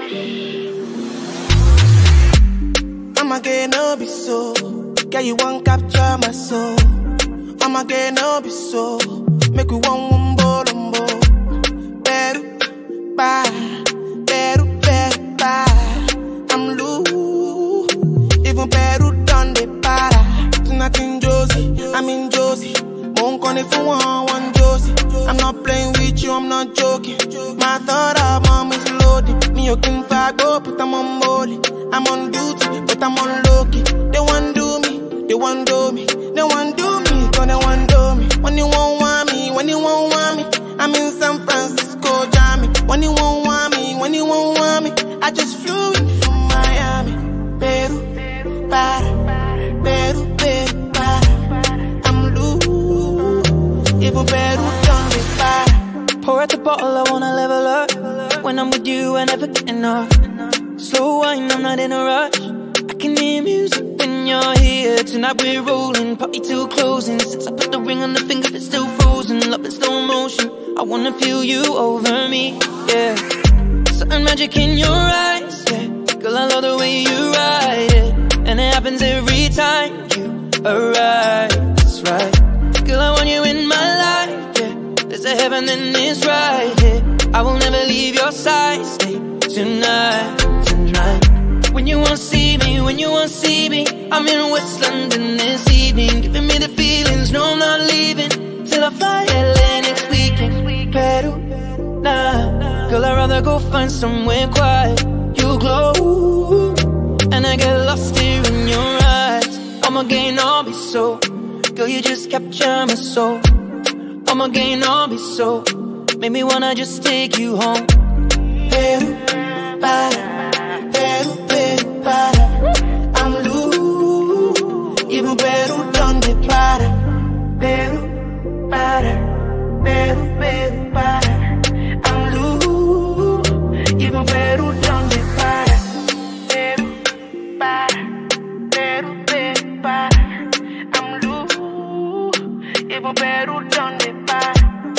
Omoge no be so, girl you won't capture my soul. Omoge no be so, make we one wombolombo. Peru, Peru, Peru, I'm loose. Even Peru done the para. Tonight in Jozi, I'm in Jozi. Won't call if you want Jozi. I'm not playing with you, I'm not joking. My thought of mom is loaded. Me okin fagbo, but I'm on molly. I'm on duty, but I'm on lowkey. They want do me, they want do me, they want do me, cause they want do me. When you won't want me, when you won't want me, I'm in San Francisco, Jammy. When you won't want me, when you won't want me, I just flew in from Miami. Peru, Peru, Peru, I'm loose. Even Peru done me para. Pour out the bottle, I wanna level up. When I'm with you, I never get enough. Slow wine, I'm not in a rush. I can hear music when you're here. Tonight we're rolling, party till closing. Since I put the ring on the finger, it's still frozen. Love in slow motion, I wanna feel you over me, yeah. Certain magic in your eyes, yeah. Girl, I love the way you ride it. And it happens every time you arrive, that's right. Girl, I want you in my life, yeah. There's a heaven and it's right here, yeah. I will never leave your side, stay tonight. When you won't see me, when you won't see me, I'm in West London this evening, giving me the feelings, no I'm not leaving, till I fly LA next weekend. Peru, nah, girl I'd rather go find somewhere quiet. You glow, and I get lost here in your eyes. Omoge no be so, girl you just capture my soul. Omoge no be so, make me wanna just take you home. Peru, Peru, Peru, I'm loose. Even Peru done the para. Peru, Peru, Peru, I'm loose. Even Peru done the para. Peru, Peru, I'm loose. Even Peru done the para.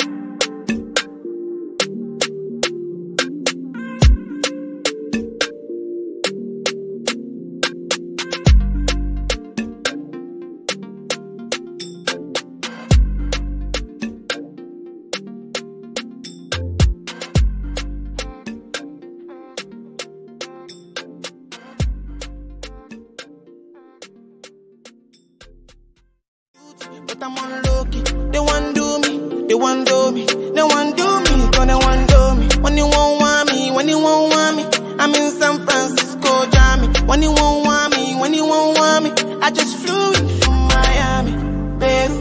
But I'm on lowkey. They want do me, they want do me, they want do me, cause they want do me. When you won't want me, when you won't want me, I'm in San Francisco, Jammy. When you won't want me, when you won't want me, I just flew in from Miami. Peru,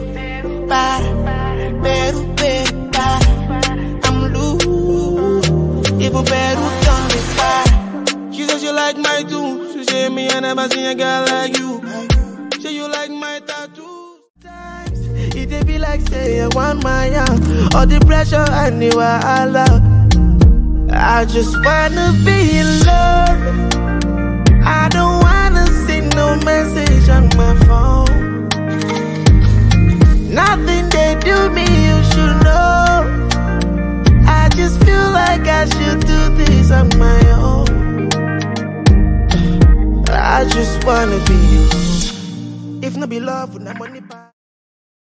Peru, Peru, I'm loose. Even Peru done me para. She said she like my tune. She said me I never seen a girl like you. Say you like my tattoo. It be like say I want my young. All the pressure I knew I love. I just wanna be in love. I don't wanna see no message on my phone. Nothing they do me you should know. I just feel like I should do this on my own. I just wanna be. If not be love, would not money back.